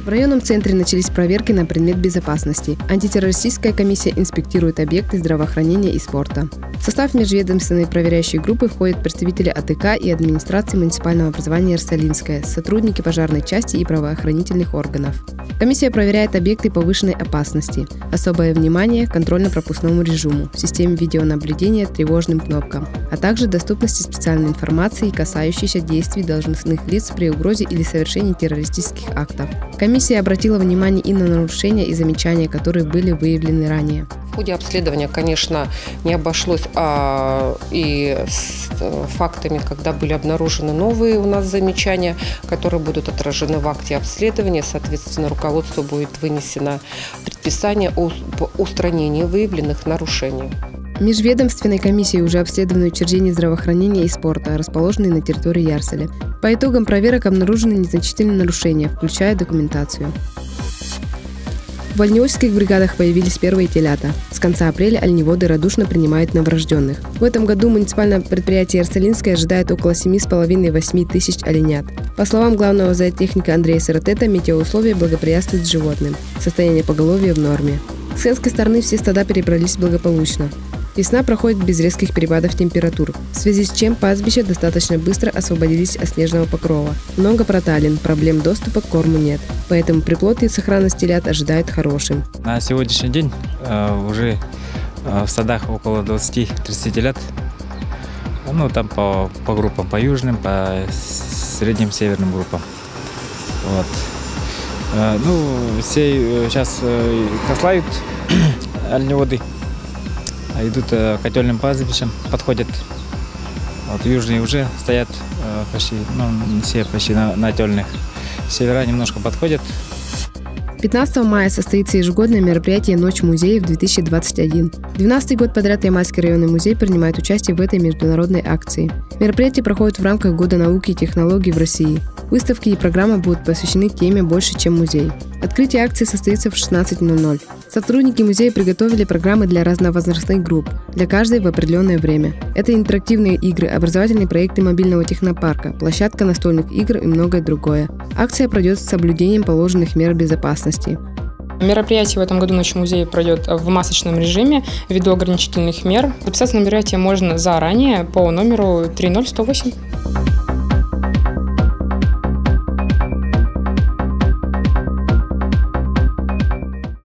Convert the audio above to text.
В районном центре начались проверки на предмет безопасности. Антитеррористическая комиссия инспектирует объекты здравоохранения и спорта. В состав межведомственной проверяющей группы входят представители АТК и администрации муниципального образования Ерсалинская, сотрудники пожарной части и правоохранительных органов. Комиссия проверяет объекты повышенной опасности. Особое внимание к контрольно-пропускному режиму, системе видеонаблюдения, тревожным кнопкам, а также доступности специальной информации, касающейся действий должностных лиц при угрозе или совершении террористических актов. Комиссия обратила внимание и на нарушения и замечания, которые были выявлены ранее. В ходе обследования, конечно, не обошлось и с фактами, когда были обнаружены новые у нас замечания, которые будут отражены в акте обследования. Соответственно, руководству будет вынесено предписание о устранении выявленных нарушений. Межведомственной комиссией уже обследованы учреждения здравоохранения и спорта, расположенные на территории Ярсаля. По итогам проверок обнаружены незначительные нарушения, включая документацию. В оленеводческих бригадах появились первые телята. С конца апреля оленеводы радушно принимают новорожденных. В этом году муниципальное предприятие Ерсалинское ожидает около 7,5–8 тысяч оленят. По словам главного зоотехника Андрея Саратета, метеоусловия благоприятствуют животным. Состояние поголовья в норме. С хенской стороны все стада перебрались благополучно. Весна проходит без резких перепадов температур, в связи с чем пастбища достаточно быстро освободились от снежного покрова. Много проталин, проблем доступа к корму нет, поэтому приплод и сохранность телят ожидают хорошим. На сегодняшний день уже в стадах около 20–30 телят. Ну, там по группам, по южным, по средним, северным группам. Вот. Ну, все сейчас кослают оленеводы. Идут котельным пастбищем, подходят. Вот южные уже стоят почти, ну, все почти на тельных. Севера немножко подходят. 15 мая состоится ежегодное мероприятие «Ночь музеев-2021». 12-й год подряд Ямальский районный музей принимает участие в этой международной акции. Мероприятие проходит в рамках Года науки и технологий в России. Выставки и программы будут посвящены теме «Больше, чем музей». Открытие акции состоится в 16:00. Сотрудники музея приготовили программы для разновозрастных групп, для каждой в определенное время. Это интерактивные игры, образовательные проекты мобильного технопарка, площадка настольных игр и многое другое. Акция пройдет с соблюдением положенных мер безопасности. Мероприятие в этом году «Ночь музея» пройдет в масочном режиме ввиду ограничительных мер. Записаться на мероприятие можно заранее по номеру 30108.